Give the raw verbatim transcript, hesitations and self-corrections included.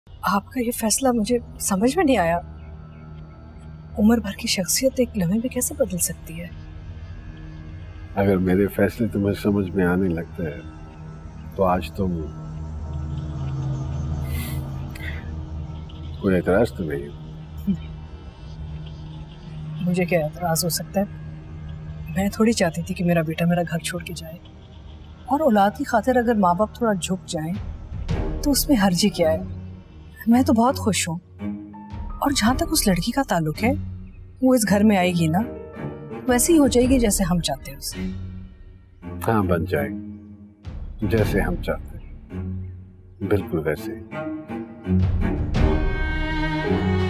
आपका ये फैसला मुझे समझ में नहीं आया। उम्र भर की शख्सियत एक लम्हे में कैसे बदल सकती है? अगर मेरे फैसले तुम्हें समझ में आने लगते हैं तो आज तुम कोई एतराज तो नहीं? मुझे क्या एतराज हो सकता है? मैं थोड़ी चाहती थी कि मेरा बेटा मेरा घर छोड़ के जाए, और औलाद की खातिर अगर माँ बाप थोड़ा झुक जाएं तो उसमें हर्जी क्या है? मैं तो बहुत खुश हूँ। और जहाँ तक उस लड़की का ताल्लुक है, वो इस घर में आएगी ना, वैसे ही हो जाएगी जैसे हम चाहते हैं उसे। हाँ, बन जाएगी जैसे हम चाहते हैं, बिल्कुल वैसे।